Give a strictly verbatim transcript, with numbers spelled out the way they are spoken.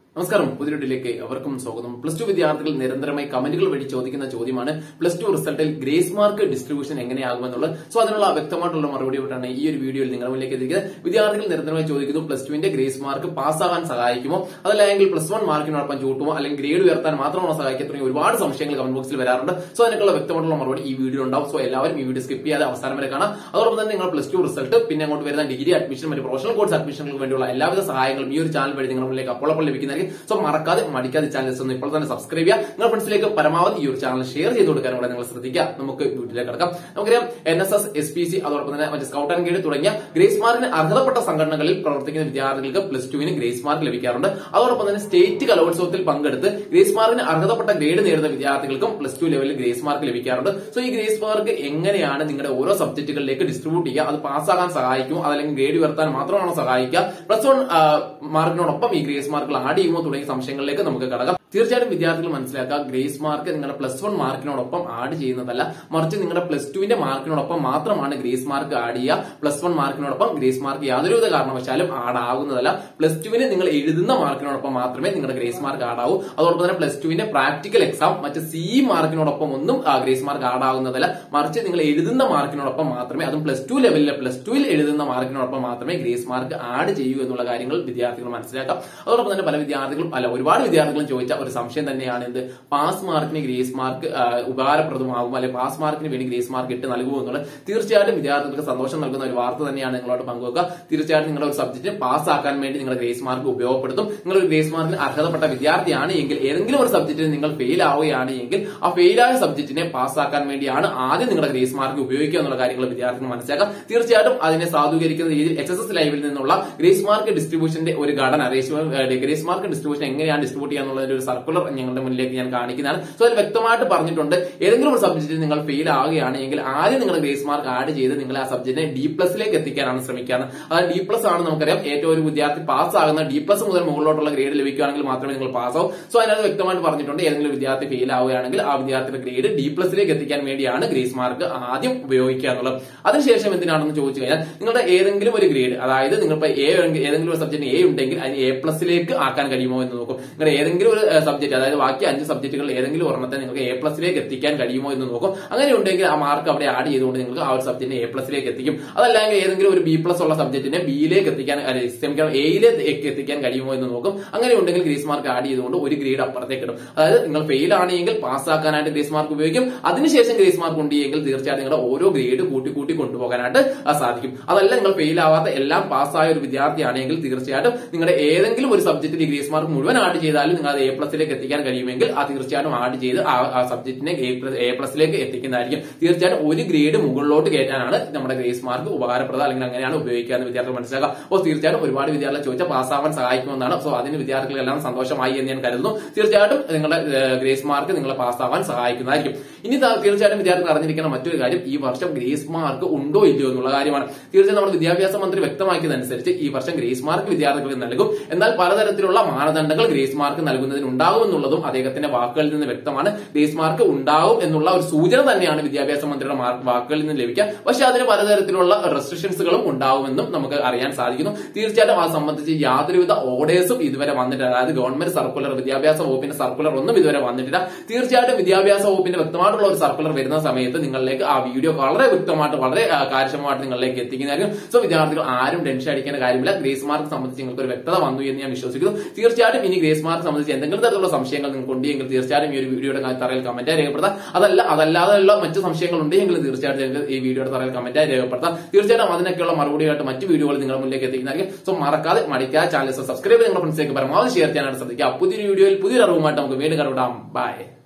നമസ്കാരം. പുതിയ വീഡിയോയിലേക്ക് അവർക്കും സ്വാഗതം. പ്ലസ് ടു വിദ്യാർത്ഥികൾ നിരന്തരമായി കമന്റുകൾ വഴി ചോദിക്കുന്ന ചോദ്യമാണ് പ്ലസ് ടു റിസൾട്ടിൽ ഗ്രേസ് മാർക്ക് ഡിസ്ട്രിബ്യൂഷൻ എങ്ങനെയാകുമെന്നുള്ളത്. സോ അതിനുള്ള വ്യക്തമായിട്ടുള്ള മറുപടിയോട്ടാണ് ഈ ഒരു വീഡിയോയിൽ നിങ്ങളുടെ മുന്നിലേക്ക് എത്തിക്കുന്നത്. വിദ്യാർത്ഥികൾ നിരന്തരമായി ചോദിക്കുന്നു, പ്ലസ് ടുവിന്റെ ഗ്രേസ് മാർക്ക് പാസ്സാകാൻ സഹായിക്കുമോ, അതല്ലെങ്കിൽ പ്ലസ് വൺ മാർക്കിനോടൊപ്പം ചൂട്ടുമോ, അല്ലെങ്കിൽ ഗ്രേഡ് ഉയർത്താൻ മാത്രമാണോ സഹായിക്കുക തുടങ്ങിയ ഒരുപാട് സംശയങ്ങൾ കമന്റ് ബോക്സിൽ വരാറുണ്ട്. സോ അതിനൊക്കെയുള്ള വ്യക്തമായിട്ടുള്ള മറുപടി ഈ വീഡിയോ ഉണ്ടാവും. സോ എല്ലാവരും ഈ വീഡിയോ സ്കിപ്പ് ചെയ്യാതെ അവസാനം വരെ കാണാം. അതോടൊപ്പം തന്നെ നിങ്ങൾ പ്ലസ് ടു റിസൾട്ട് പിന്നെ അങ്ങോട്ട് വരുന്ന ഡിഗ്രി അഡ്മിഷൻ, മറ്റ് പ്രൊഫഷണൽ കോഴ്സ് അഡ്മിഷനുകൾക്ക് വേണ്ടിയുള്ള എല്ലാവിധ സഹായങ്ങളും ഈ ഒരു ചാനൽ വഴി നിങ്ങളുടെ മുന്നിലേക്ക് അപ്പോൾ അപ്പോൾ ലഭിക്കുന്നതായിരിക്കും. സോ മറക്കാതെ മടിക്കാതെ ചാനൽ ഒന്ന് ഇപ്പോൾ തന്നെ സബ്സ്ക്രൈബ് ചെയ്യുക. നിങ്ങളുടെ ഫ്രണ്ട്സിലേക്ക് പരമാവധി ഈ ഒരു ചാനൽ ഷെയർ ചെയ്ത് കൊടുക്കാൻ കൂടെ നിങ്ങൾ ശ്രദ്ധിക്കുക. നമുക്ക് വീട്ടിലേക്ക് കിടക്കാം. നമുക്കറിയാം, N S S, S P C, അതോടൊപ്പം തന്നെ മറ്റ് സ്കൗട്ട് ആൻഡ് ഗൈഡ് തുടങ്ങിയ ഗ്രേസ് മാർക്കിന് അർഹതപ്പെട്ട സംഘടനകളിൽ പ്രവർത്തിക്കുന്ന വിദ്യാർത്ഥികൾക്ക് പ്ലസ് ടുവിന് ഗ്രേസ് മാർക്ക് ലഭിക്കാറുണ്ട്. അതോടൊപ്പം തന്നെ സ്റ്റേറ്റ് കലോത്സവത്തിൽ പങ്കെടുത്ത് ഗ്രേസ് മാർക്കിന് അർഹതപ്പെട്ട ഗ്രേഡ് നേടുന്ന വിദ്യാർത്ഥികൾക്കും പ്ലസ് ടു ലെവലിൽ ഗ്രേസ് മാർക്ക് ലഭിക്കാറുണ്ട്. സോ ഈ ഗ്രേസ് മാർക്ക് എങ്ങനെയാണ് നിങ്ങളുടെ ഓരോ സബ്ജക്റ്റുകളിലേക്ക് ഡിസ്ട്രിബ്യൂട്ട് ചെയ്യുക, അത് പാസ്സാകാൻ സഹായിക്കുമോ, അതല്ലെങ്കിൽ ഗ്രേഡ് ഉയർത്താൻ മാത്രമാണോ സഹായിക്കുക, പ്ലസ് വൺ മാർക്കിനോടൊപ്പം ഈ ഗ്രേസ് മാർക്കുകൾ ആഡ് ചെയ്യുമോ തുടങ്ങിയ സംശയങ്ങളിലേക്ക് നമുക്ക് കടക്കാം. തീർച്ചയായിട്ടും വിദ്യാർത്ഥികൾ മനസ്സിലാക്കുക, ഗ്രേസ് മാർക്ക് നിങ്ങളുടെ പ്ലസ് വൺ മാർക്കിനോടൊപ്പം ആഡ് ചെയ്യുന്നതല്ല, മറിച്ച് നിങ്ങളുടെ പ്ലസ് ടുവിന്റെ മാർക്കിനോടൊപ്പം മാത്രമാണ് ഗ്രേസ് മാർക്ക് ആഡ് ചെയ്യുക. പ്ലസ് വൺ മാർക്കിനോടൊപ്പം ഗ്രേസ് മാർക്ക് യാതൊരുവിധ കാരണവശാലും ആഡ് ആകുന്നതല്ല. പ്ലസ് ടുവിന് നിങ്ങൾ എഴുതുന്ന മാർക്കിനോടൊപ്പം മാത്രമേ നിങ്ങളുടെ ഗ്രേസ് മാർക്ക് ആഡ് ആവൂ. അതോടൊപ്പം തന്നെ പ്ലസ് ടുവിന്റെ പ്രാക്ടിക്കൽ എക്സാം, മറ്റ് സി മാർക്കിനോടൊപ്പം ഒന്നും ഗ്രേസ് മാർക്ക് ആഡ് ആകുന്നതല്ല, മറിച്ച് നിങ്ങൾ എഴുതുന്ന മാർക്കിനോടൊപ്പം മാത്രമേ, അതും പ്ലസ് ടു ലെവലിലെ പ്ലസ് ടുവിൽ എഴുതുന്ന മാർക്കിനോടൊപ്പം മാത്രമേ ഗ്രേസ് മാർക്ക് ആഡ് ചെയ്യൂ എന്നുള്ള കാര്യങ്ങൾ വിദ്യാർത്ഥികൾ മനസ്സിലാക്കാം. അതോടൊപ്പം തന്നെ പല വിദ്യാർത്ഥികളും അല്ല ഒരുപാട് വിദ്യാർത്ഥികളും ചോദിച്ച ഒരു സംശയം തന്നെയാണ് എന്ത്, പാസ് മാർക്കിന് ഗ്രേസ് മാർക്ക് ഉപകാരപ്രദമാകും, അല്ലെങ്കിൽ പാസ് മാർക്കിന് വേണ്ടി ഗ്രേസ് മാർക്ക് ഇട്ട് നൽകുമോ എന്നുള്ളത്. തീർച്ചയായിട്ടും വിദ്യാർത്ഥികൾക്ക് സന്തോഷം നൽകുന്ന ഒരു വാർത്ത തന്നെയാണ് നിങ്ങളോട് പങ്കുവെക്കുക. തീർച്ചയായിട്ടും നിങ്ങളുടെ ഒരു സബ്ജക്റ്റ് പാസ്സാക്കാൻ വേണ്ടി നിങ്ങളുടെ ഗ്രേസ് മാർക്ക് ഉപയോഗപ്പെടുത്തും. നിങ്ങൾ ഒരു ഗ്രേസ് മാർക്കിന് അർഹതപ്പെട്ട വിദ്യാർത്ഥിയാണ് എങ്കിൽ, ഏതെങ്കിലും ഒരു സബ്ജക്റ്റിന് നിങ്ങൾ ഫെയിൽ ആവുകയാണ് എങ്കിൽ, ആ ഫെയിലായ സബ്ജക്റ്റിനെ പാസ്സാക്കാൻ വേണ്ടിയാണ് ആദ്യം നിങ്ങളുടെ ഗ്രേസ് മാർക്ക് ഉപയോഗിക്കുക എന്നുള്ള കാര്യങ്ങൾ വിദ്യാർത്ഥികൾ മനസ്സിലാക്കാം. തീർച്ചയായിട്ടും അതിനെ സാധൂകരിക്കുന്ന രീതിയിൽ എച്ച് എസ് എസ് ലൈവിൽ നിന്നുള്ള ഗ്രേസ് മാർക്ക് ഡിസ്ട്രിബ്യൂഷന്റെ ഒരു ഘടന, ഗ്രേസ് മാർക്ക് ഡിസ്ട്രിബ്യൂഷൻ എങ്ങനെയാണ് ഡിസ്ട്രിബ്യൂട്ട് ചെയ്യാന്നുള്ളതിന്റെ ഒരു സർക്കുലർ ഞങ്ങളുടെ മുന്നിലേക്ക് ഞാൻ കാണിക്കുന്നതാണ്. സോ അതിൽ വ്യക്തമായിട്ട് പറഞ്ഞിട്ടുണ്ട്, ഏതെങ്കിലും ഒരു സബ്ജക്റ്റിൽ നിങ്ങൾ ഫെയിൽ ആവുകയാണെങ്കിൽ ആദ്യം നിങ്ങളുടെ ഗ്രേസ് മാർക്ക് ആഡ് ചെയ്ത് നിങ്ങൾ ആ സബ്ജക്റ്റിനെ ഡി പ്ലസിലേക്ക് എത്തിക്കാനാണ് ശ്രമിക്കുന്നത്. അതായത് ഡി പ്ലസ് ആണ് നമുക്കറിയാം ഏറ്റവും ഒരു വിദ്യാർത്ഥി പാസ് ആകുന്ന ഡി പ്ലസ് മുതൽ മുകളിലോട്ടുള്ള ഗ്രേഡ് ലഭിക്കുകയാണെങ്കിൽ മാത്രമേ നിങ്ങൾ പാസ് ആവും. സോ അതിനകത്ത് വ്യക്തമായിട്ട് പറഞ്ഞിട്ടുണ്ട്, ഏതെങ്കിലും വിദ്യാർത്ഥി ഫെയിൽ ആവുകയാണെങ്കിൽ ആ വിദ്യാർത്ഥിയുടെ ഗ്രേഡ് ഡി പ്ലസിലേക്ക് എത്തിക്കാൻ വേണ്ടിയാണ് ഗ്രേസ് മാർക്ക് ആദ്യം ഉപയോഗിക്കുക എന്നുള്ളത്. അതിനുശേഷം എന്തിനാണെന്ന് ചോദിച്ചു കഴിഞ്ഞാൽ, നിങ്ങളുടെ ഏതെങ്കിലും ഒരു ഗ്രേഡ്, അതായത് നിങ്ങളിപ്പോ എ ഏതെങ്കിലും ഒരു സബ്ജക്റ്റിന് എ ഉണ്ടെങ്കിൽ അതിന് എ പ്ലസിലേക്ക് ആക്കാൻ കഴിയുമോ എന്ന് നോക്കും. നിങ്ങളുടെ ഏതെങ്കിലും ഒരു സബ്ജക്ട്, അതായത് ബാക്കി അഞ്ച് സബ്ജക്റ്റുകൾ ഏതെങ്കിലും ഒരെണ്ണത്തെ നിങ്ങൾക്ക് എ പ്ലസിലേക്ക് എത്തിക്കാൻ കഴിയുമോ എന്ന് നോക്കും. അങ്ങനെ ഉണ്ടെങ്കിൽ ആ മാർക്ക് അവിടെ ആഡ് ചെയ്തുകൊണ്ട് നിങ്ങൾക്ക് ആ ഒരു സബ്ജക്റ്റിനെ എ പ്ലസിലേക്ക് എത്തിക്കും. അതല്ലെങ്കിൽ ഏതെങ്കിലും ഒരു ബി പ്ലസ് ഉള്ള സബ്ജക്റ്റിനെ ബിയിലേക്ക് എത്തിക്കാൻ, എയിലേക്ക് എത്തിക്കാൻ കഴിയുമോ എന്ന് നോക്കും. അങ്ങനെ ഉണ്ടെങ്കിൽ ഗ്രേസ് മാർക്ക് ആഡ് ചെയ്തുകൊണ്ട് ഒരു ഗ്രേഡ് അപ്പുറത്തേക്ക് ഇടും. അതായത് നിങ്ങൾ ഫെയിൽ ആണെങ്കിൽ പാസ്സാക്കാനായിട്ട് ഗ്രേസ് മാർക്ക് ഉപയോഗിക്കും. അതിനുശേഷം ഗ്രേസ് മാർക്ക് ഉണ്ടെങ്കിൽ തീർച്ചയായിട്ടും നിങ്ങളുടെ ഓരോ ഗ്രേഡ് കൂട്ടി കൂട്ടി കൊണ്ടുപോകാനായിട്ട് സാധിക്കും. അതല്ല നിങ്ങൾ ഫെയിൽ ആവാത്ത എല്ലാം പാസ്സായ ഒരു വിദ്യാർത്ഥിയാണെങ്കിൽ തീർച്ചയായിട്ടും നിങ്ങളുടെ ഏതെങ്കിലും ഒരു സബ്ജക്റ്റിൽ ഗ്രേസ് മാർക്ക് മുഴുവൻ ആഡ് ചെയ്താലും നിങ്ങൾ അത് എ പ്ലസിലേക്ക് എത്തിക്കാൻ കഴിയുമെങ്കിൽ ആ തീർച്ചയായിട്ടും ആഡ് ചെയ്ത് ആ സബ്ജക്റ്റിനെ എ പ്ലസിലേക്ക് എത്തിക്കുന്നതായിരിക്കും. തീർച്ചയായിട്ടും ഒരു ഗ്രേഡ് മുകളിലോട്ട് കയറ്റാനാണ് നമ്മുടെ ഗ്രേസ് മാർക്ക് ഉപകാരപ്രദം, അല്ലെങ്കിൽ അങ്ങനെയാണ് ഉപയോഗിക്കുക എന്ന് വിദ്യാർത്ഥികൾ മനസ്സിലാക്കുക. അപ്പോൾ തീർച്ചയായിട്ടും ഒരുപാട് വിദ്യാർത്ഥികൾ ചോദിച്ചാൽ പാസ്സാവാൻ സഹായിക്കുമെന്നാണ്. സോ അതിന് വിദ്യാർത്ഥികളെല്ലാം സന്തോഷമായി എന്ന് ഞാൻ കരുതുന്നു. തീർച്ചയായിട്ടും നിങ്ങളുടെ ഗ്രേസ് മാർക്ക് നിങ്ങളെ പാസ്സാവാൻ സഹായിക്കുന്നതായിരിക്കും. ഇനി തീർച്ചയായിട്ടും വിദ്യാർത്ഥികൾ അറിഞ്ഞിരിക്കുന്ന മറ്റൊരു കാര്യം, ഈ വർഷം ഗ്രേസ് മാർക്ക് ഉണ്ടോ ഇല്ലയോ എന്നുള്ള കാര്യമാണ്. തീർച്ചയായും നമ്മുടെ വിദ്യാഭ്യാസ മന്ത്രി വ്യക്തമാക്കിയതനുസരിച്ച് ഈ വർഷം ഗ്രേസ് മാർക്ക് വിദ്യാർത്ഥികൾക്ക് നൽകും. എന്നാൽ പലതരത്തിലുള്ള മാനദണ്ഡങ്ങൾ ഗ്രേസ് മാർക്ക് നൽകുന്നതിന് ഉണ്ടാകും എന്നുള്ളതും അദ്ദേഹത്തിന്റെ വാക്കുകളിൽ നിന്ന് വ്യക്തമാണ്. ഗ്രേസ് മാർക്ക് ഉണ്ടാവും എന്നുള്ള ഒരു സൂചന തന്നെയാണ് വിദ്യാഭ്യാസ മന്ത്രിയുടെ വാക്കുകളിൽ നിന്ന് ലഭിക്കുക. പക്ഷെ അതിന് പലതരത്തിലുള്ള റെസ്ട്രിക്ഷൻസുകളും ഉണ്ടാവുമെന്നും നമുക്ക് അറിയാൻ സാധിക്കുന്നു. തീർച്ചയായിട്ടും അത് സംബന്ധിച്ച് യാതൊരുവിധ ഓർഡേഴ്സും ഇതുവരെ വന്നിട്ടില്ല. അതായത് ഗവൺമെന്റ് സർക്കുലർ, വിദ്യാഭ്യാസ വകുപ്പിന്റെ സർക്കുലർ ഒന്നും ഇതുവരെ വന്നിട്ടില്ല. തീർച്ചയായിട്ടും വിദ്യാഭ്യാസ വകുപ്പിന്റെ വ്യക്തമായിട്ടുള്ള ഒരു സർക്കുലർ വരുന്ന സമയത്ത് നിങ്ങളിലേക്ക് ആ വീഡിയോ വളരെ വ്യക്തമായിട്ട് വളരെ കാര്യക്ഷമമായിട്ട് നിങ്ങളിലേക്ക് എത്തിക്കുന്നതായിരിക്കും. സോ വിദ്യാർത്ഥികൾ ആരും ടെൻഷൻ അടിക്കേണ്ട കാര്യമില്ല. ഗ്രേസ് മാർക്ക് സംബന്ധിച്ച് നിങ്ങൾക്ക് ഒരു വ്യക്തത വന്നു എന്ന് ഞാൻ വിശ്വസിക്കുന്നു. തീർച്ചയായിട്ടും ഇനി ഗ്രേസ് മാർക്ക് സംബന്ധിച്ച് എന്തെങ്കിലും തരത്തിലുള്ള സംശയങ്ങൾ നിങ്ങൾക്ക് ഉണ്ടെങ്കിൽ തീർച്ചയായും ഈ ഒരു വീഡിയോയുടെ തറയിൽ കമന്റായി രേഖപ്പെടുത്താം. അതല്ല അതല്ലാതെയുള്ള മറ്റു സംശയങ്ങൾ ഉണ്ടെങ്കിൽ തീർച്ചയായിട്ടും ഈ വീഡിയോയുടെ തറയിൽ കമന്റായി രേഖപ്പെടുത്താം. തീർച്ചയായിട്ടും അതിനൊക്കെയുള്ള മറുപടിയായിട്ട് മറ്റു വീഡിയോകൾ നിങ്ങളുടെ മുന്നിലേക്ക് എത്തിക്കുന്നതായിരിക്കും. സോ മറക്കാതെ മടിക്കാതെ ചാനൽ സബ്സ്ക്രൈബ് ചെയ്ത് നിങ്ങളുടെ ഫ്രണ്ട്സിലേക്ക് പരമാവധി ഷെയർ ചെയ്യാനായിട്ട് ശ്രദ്ധിക്കുക. പുതിയൊരു വീഡിയോയിൽ പുതിയൊരു അറിവുമായിട്ട് നമുക്ക് വീണ്ടും കണ്ടുമുട്ടാം. ബൈ.